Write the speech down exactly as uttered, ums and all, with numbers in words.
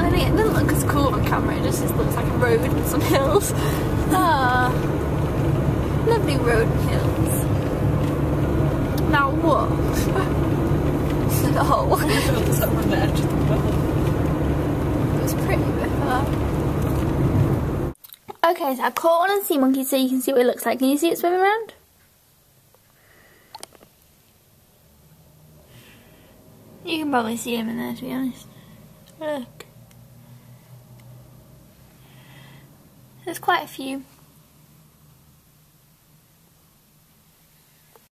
I think it doesn't look as cool on camera, it just, just looks like a road and some hills. Ah, lovely road and hills. Now what? Oh. It's up on the edge of the well. It was pretty before. Okay, so I caught one of the sea monkeys so you can see what it looks like. Can you see it swimming around? You can probably see him in there, to be honest. Look. There's quite a few.